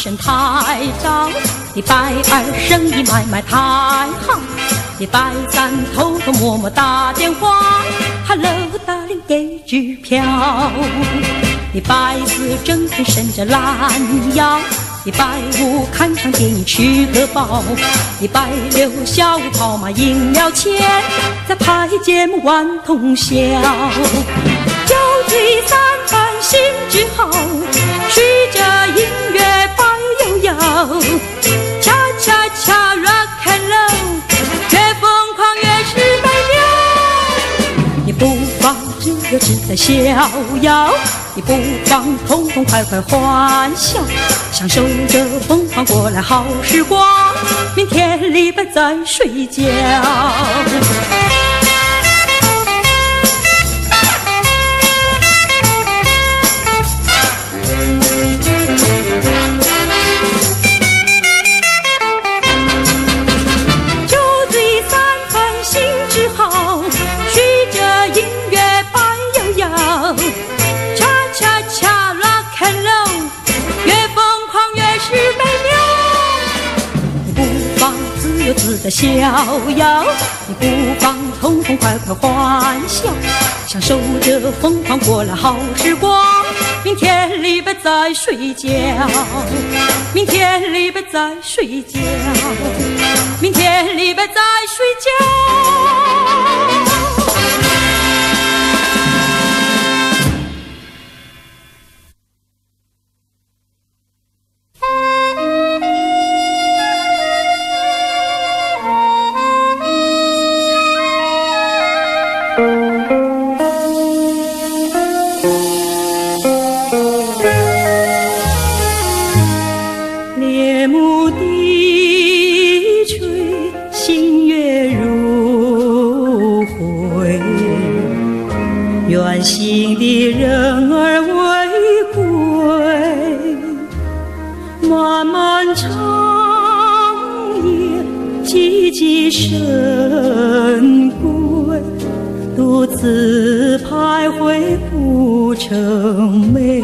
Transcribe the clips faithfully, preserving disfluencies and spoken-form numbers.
身太早，礼拜二生意买卖太好，礼拜三偷偷摸摸打电话 ，Hello， 大林给支票。礼拜四整天伸着懒腰，礼拜五看场电影吃个饱，礼拜六下午跑马赢了钱，再拍节目玩通宵。酒醉三番兴致好，随着音乐摆悠悠，恰恰恰 rock and roll， 越疯狂越是美妙。你不妨自由自在逍遥，你不妨痛痛快快欢笑，享受着疯狂过来好时光，明天礼拜再睡觉。酒醉三番兴致好，随着音乐摆悠悠，恰恰恰 rock and roll， 越疯狂越是美妙。你不妨自由自在逍遥，你不妨痛痛快快欢笑，享受着疯狂过来好时光，明天礼拜再睡觉，明天礼拜再睡觉，明天礼拜再睡觉。远行的人儿为归，漫漫长夜寂寂深归，独自徘徊不成寐。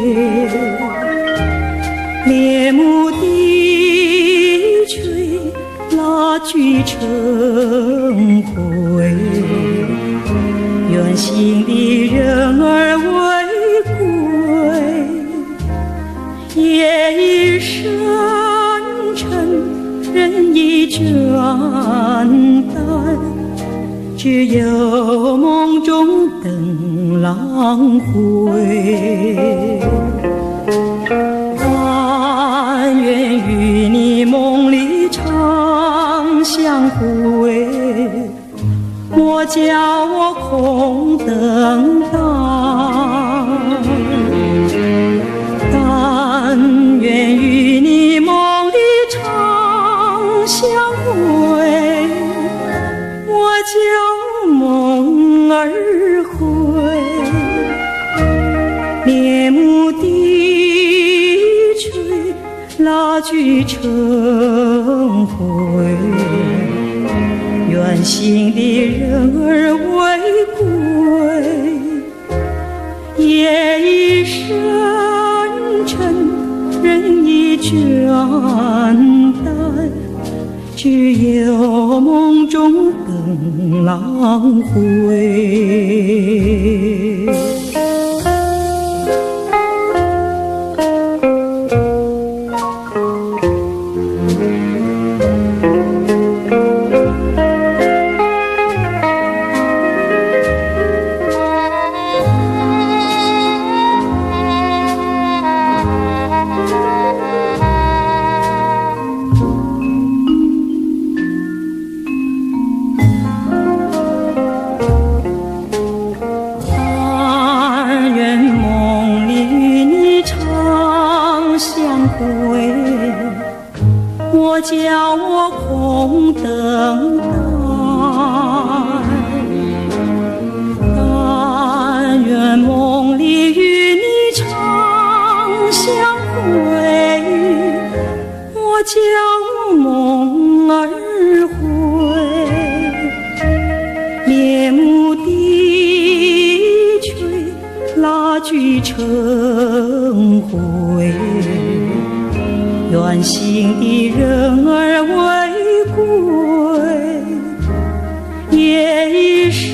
猎目低垂，蜡炬成灰，远行的人儿为归，夜已深沉，人已倦怠，只有梦中灯朗辉。但愿与你梦里常相会，莫叫我空等待。但愿与你梦里常相会，莫叫梦儿回。猎目低垂，蜡炬成灰，远行的人儿为归，夜已深沉，人已倦怠，只有梦中灯朗辉。莫叫我空等待，但愿梦里与你常相会，莫叫梦儿回。猎目低垂，蜡炬成灰，远乱心的人儿为归，夜已深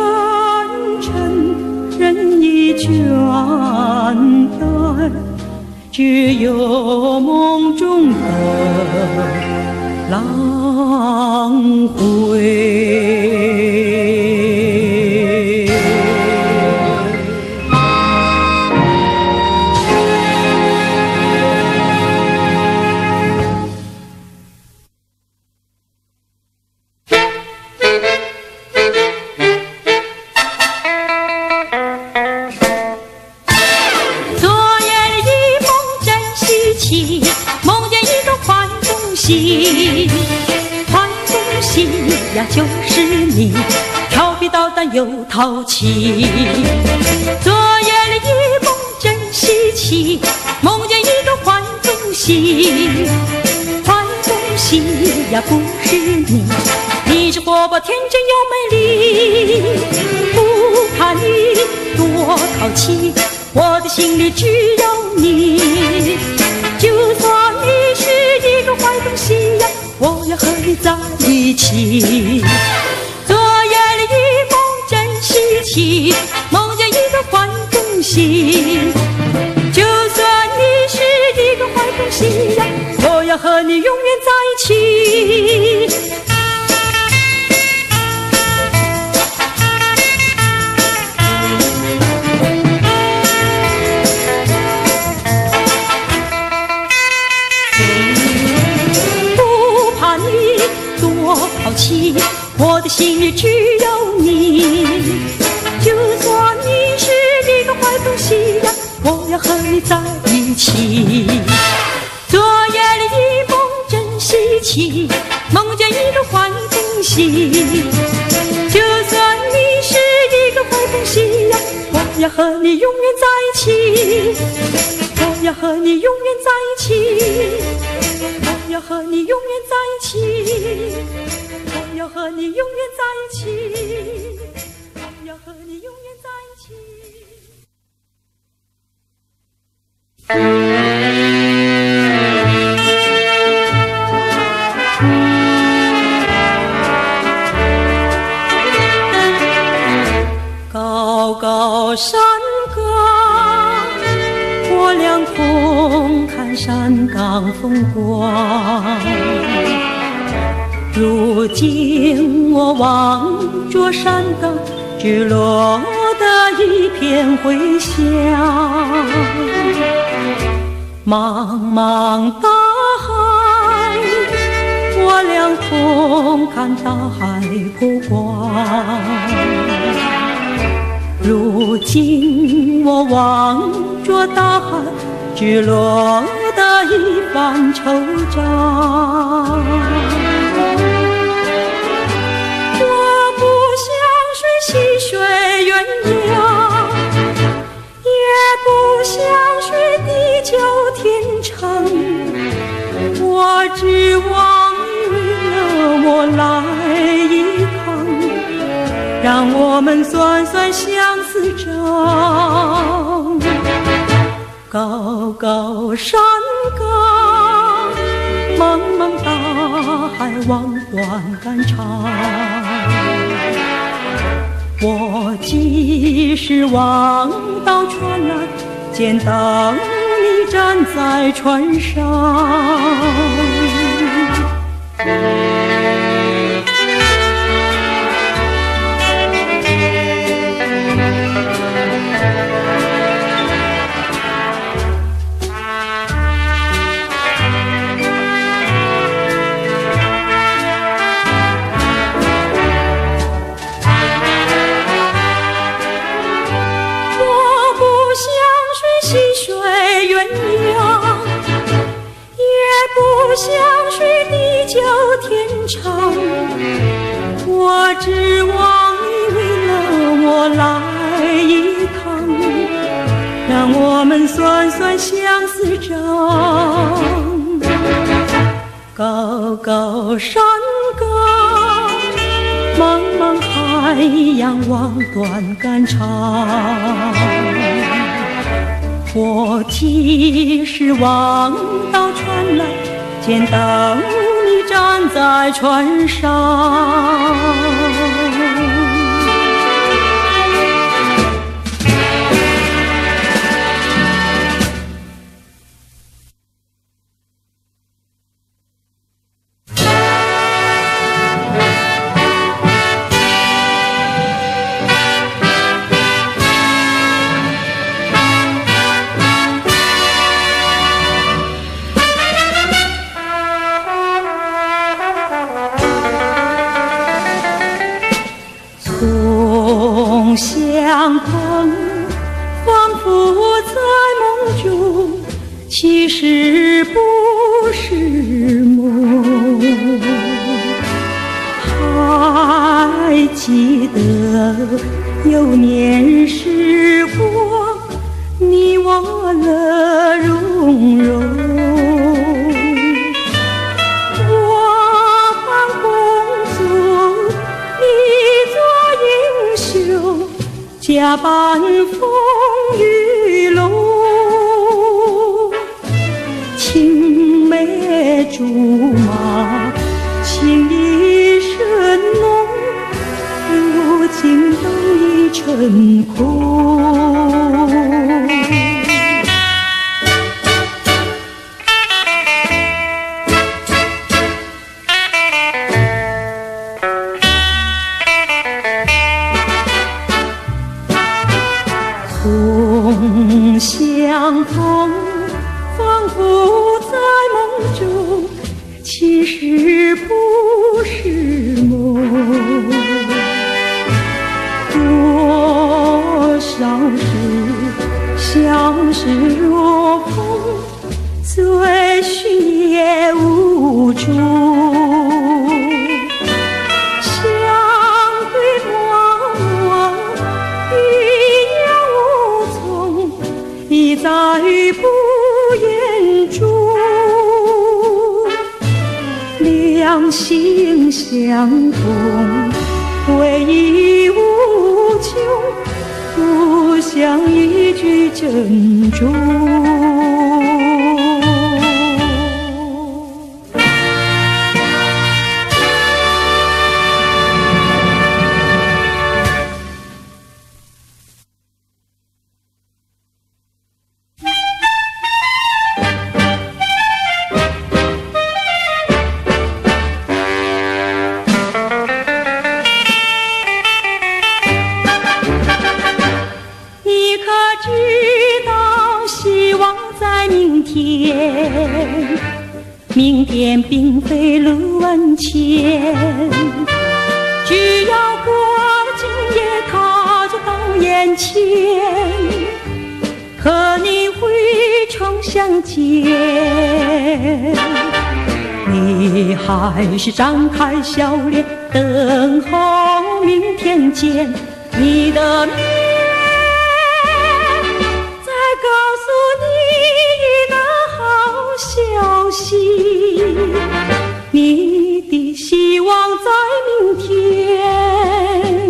沉，人已倦怠，只有梦中的浪回。就是你，调皮捣蛋又淘气。昨夜里一梦真稀奇，梦见一个坏东西。坏东西呀，不是你，你是活泼天真又美丽。不怕你多淘气，我的心里只有你。就算你是一个坏东西呀，我要和你在一起。昨夜里一梦真稀奇，梦见一个坏东西。就算你是一个坏东西呀，我要和你永远在一起。淘气，我的心里只有你。就算你是一个坏东西呀，我要和你在一起。昨夜里一梦真稀奇，梦见一个坏东西。就算你是一个坏东西呀，我要和你永远在一起。我要和你永远在一起。我要和你永远在一起。我要和你永远在一起，我要和你永远在一起。高高山岗，我俩同看山岗风光。如今我望着山岗，只落得一片回响。茫茫大海，我俩同看大海波光。如今我望着大海，只落得一番惆怅。细水鸳鸯，也不想水地久天长。我只望你为了我来一趟，让我们算算相思账。高高山岗，茫茫大海望断肝肠。我即使望到船来，见到你站在船上。不想水地久天长，我只望你为了我来一趟，让我们算算相思账。高高山岗，茫茫海洋望断肝肠。 我即使望到船来，见到你站在船上。从相逢，仿佛在梦中，其实不是梦。还记得有年时光，你我乐融融。假扮风雨龙，青梅竹马，情意深浓，如今都已成空。从相逢，仿佛在梦中，其实不是梦。多少事相识若风，追寻也无助。在不言中，两心相通，回忆无穷，不想一句珍重。明天并非路万千，只要过今夜它就到眼前，和你会重相见。你还是张开笑脸等候明天见，你的面再告诉你一个好消息，你的希望在明天。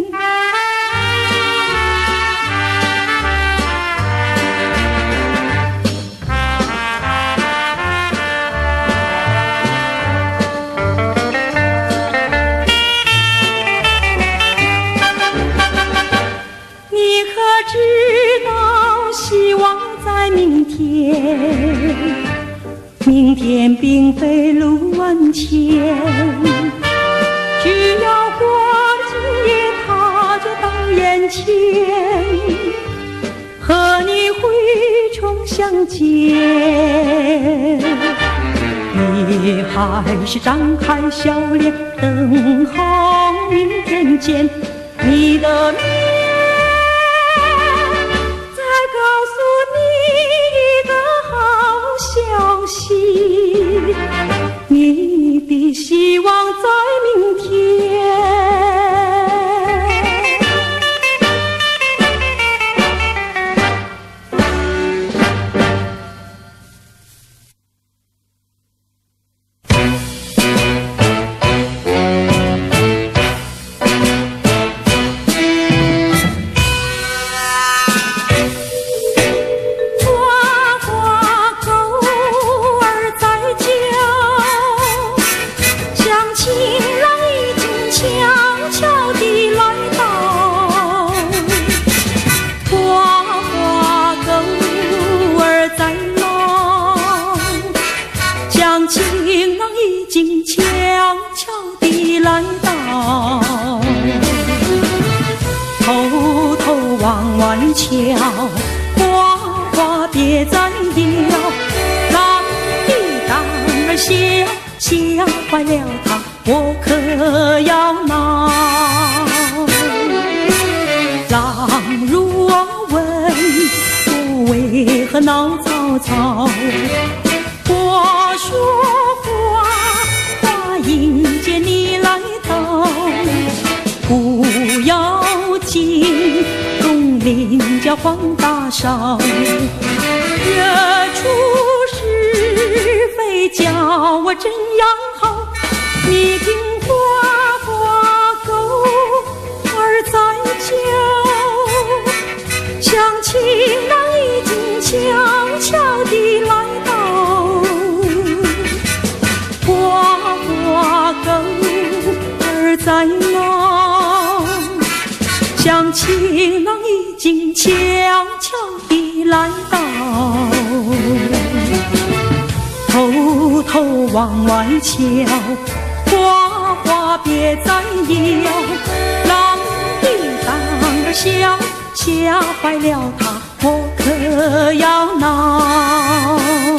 你可知道希望在明天，明天并非路万千，只要过今夜它就到眼前，和你会重相见。你还是张开笑脸等候明天见，你的面再告诉你一个好消息，你的希望在明天。 情郎已经悄悄地来到，花花狗儿在闹，将情郎已经悄悄地来到，偷偷往外瞧，花花别再摇，郎的当儿笑，笑坏了他，我可要闹。郎如问我为何闹曹操，我说花花迎接你来到，不要紧，东邻叫黄大少，惹出是非叫我真样好。你听花花狗儿在叫，乡亲郎已经悄悄地来到，花花狗儿在闹，乡亲郎已经悄悄地来到，偷偷往外瞧，花花别再摇，郎的当儿笑，吓坏了他，我可要闹。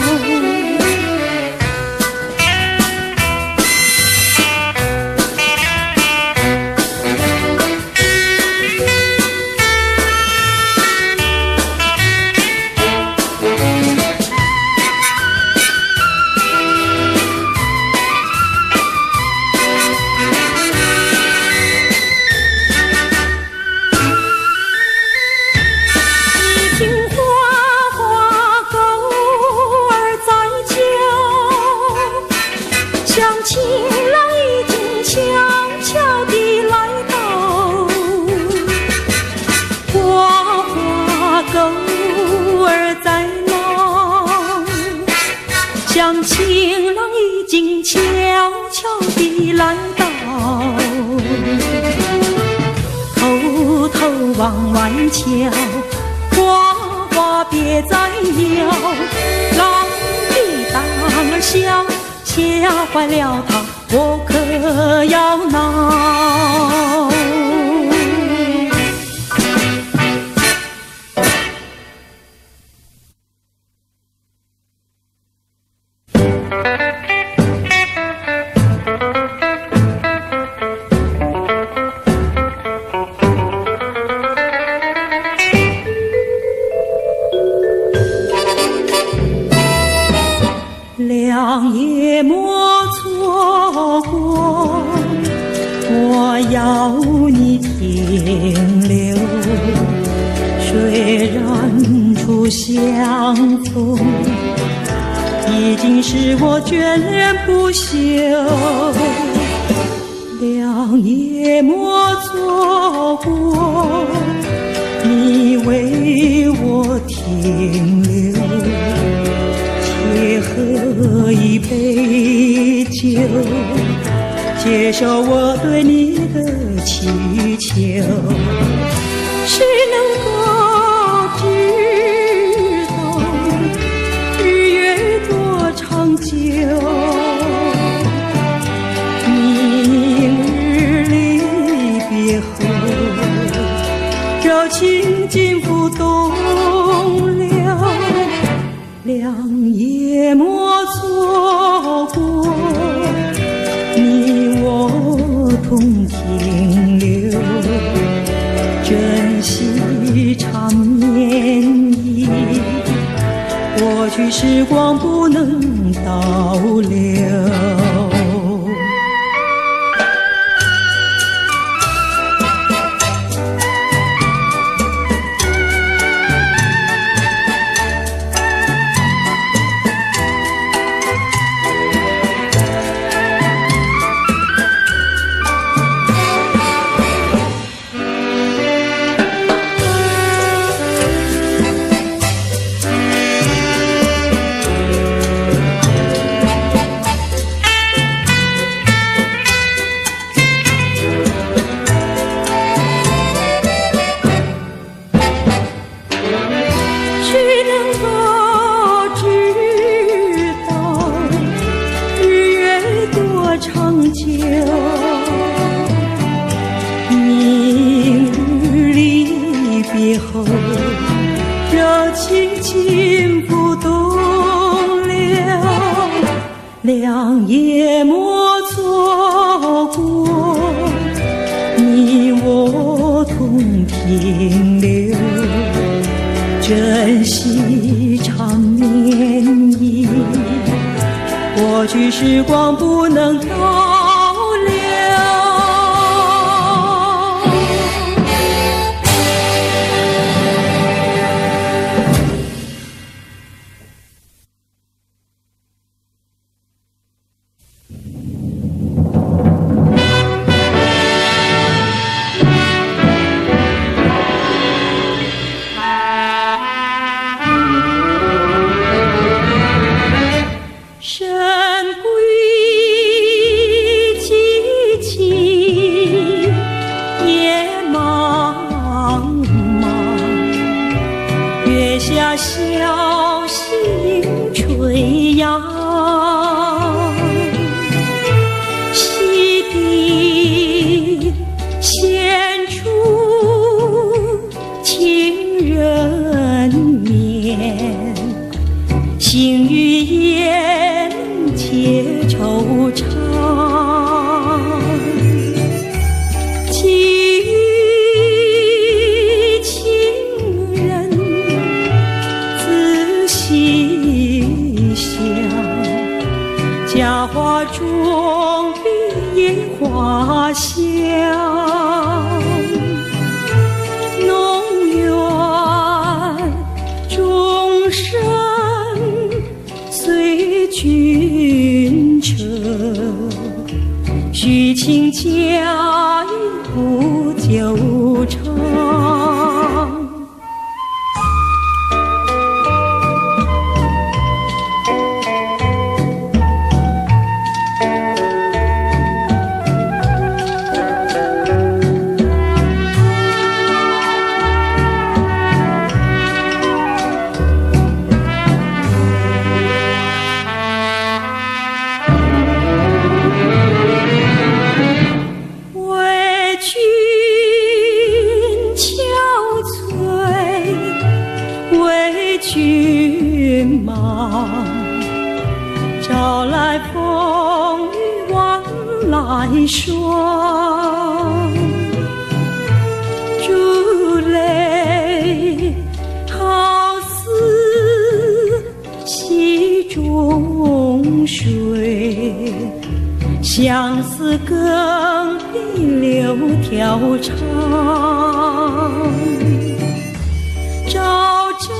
乡亲郎已经悄悄地来到，偷偷往外瞧，花花别再摇，郎的当儿笑，吓坏了他，我可要闹。两夜莫错过，我要你停留。虽然初相逢，已经使我眷恋不休。两夜莫错过，你为我停留。且喝一杯酒，接受我对你的祈求。谁能够知道日月多长久？明日离别后，柔情尽付东流。两夜莫错过，你我同停留，珍惜长绵意，过去时光不能倒流。 最后，热情情不动了，两夜莫错过，你我同停留，珍惜长绵延，过去时光不能倒流。小心垂杨，溪底现出情人面，心与眼皆惆怅。佳话中碧野花香，浓怨终生随君扯，虚情假意不纠缠。君忙，招来风雨往来霜，珠泪好似溪中水，相思更比柳条长。朝朝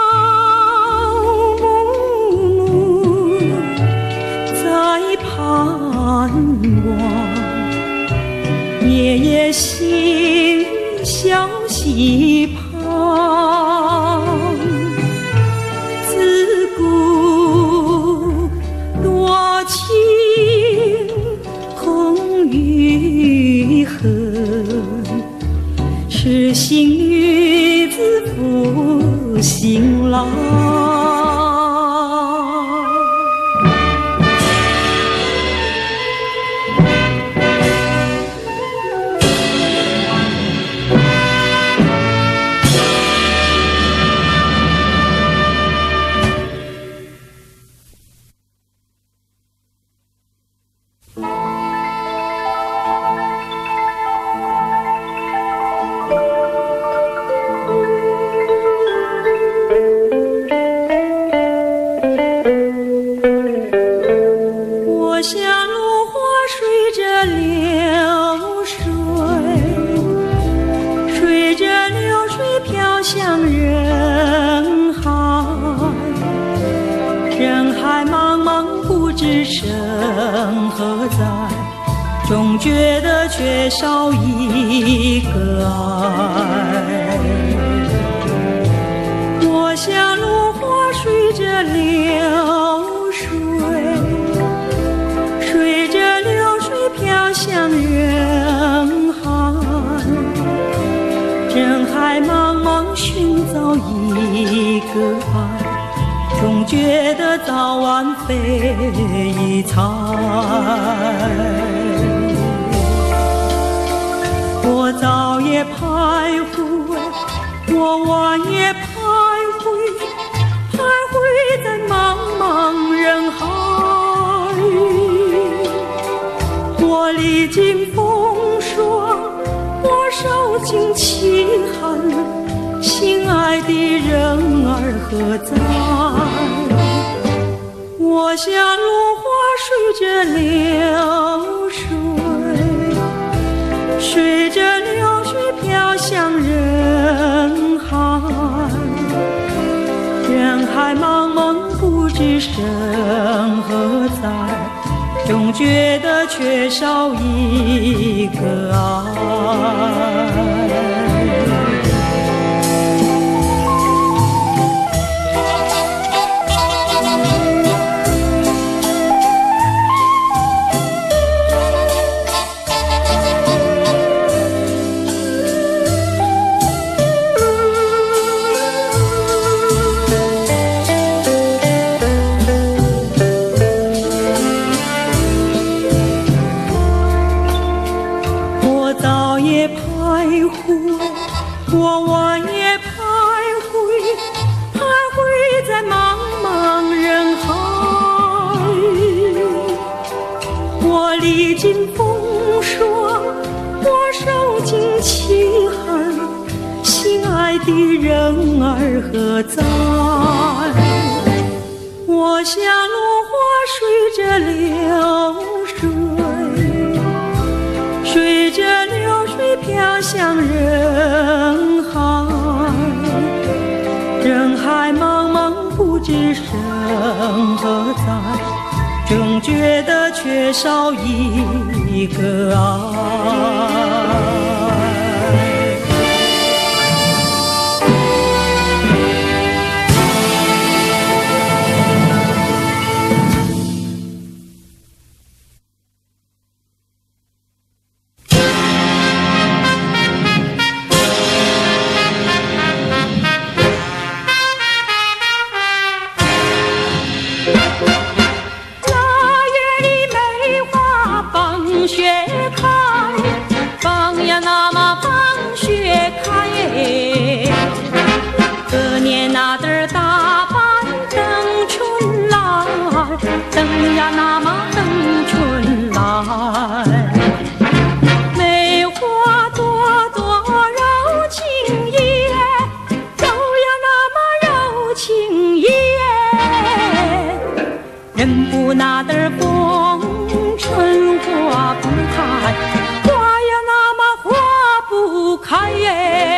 盼望，夜夜心相溪旁，自古多情空余恨，痴心女子负心郎。生何在，终觉得缺少一个爱。我像落花随着流水，随着流水飘向人海，人海茫茫寻找一个爱，终觉得早晚非彩。我早也徘徊，我我晚夜徘徊，徘徊在茫茫人海。我历经风霜，我受尽凄寒，心爱的人儿何在？我像落花随着流水，随着流水飘向人海。人海茫茫不知身何在，总觉得缺少一个爱。我晚夜徘徊，徘徊在茫茫人海。我历经风霜，我受尽凄寒，心爱的人儿何在？我像落花随着流水，随着流水飘向人海。人海茫茫不知身何在，总觉得缺少一个爱。等呀那么等春来，梅花朵朵柔情叶，柔呀那么柔情叶，人不那得风春花不开，花呀那么花不开耶。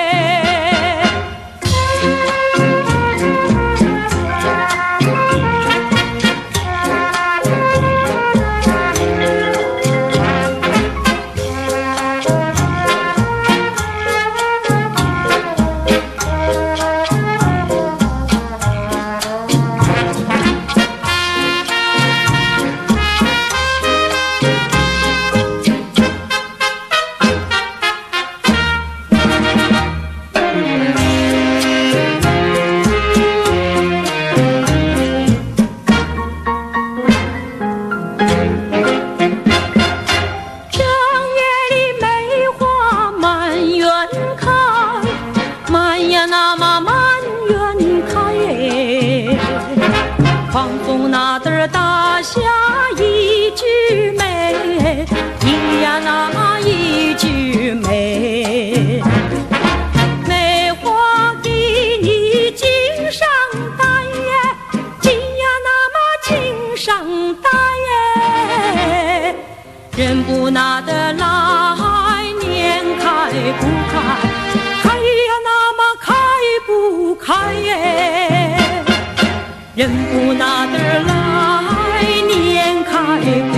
狂风那得儿打下一枝梅，一呀那么一枝梅，梅花给你襟上戴耶，襟呀那么襟上戴耶，人不那得来年开不开，开呀那么开不开耶。人不那得来年开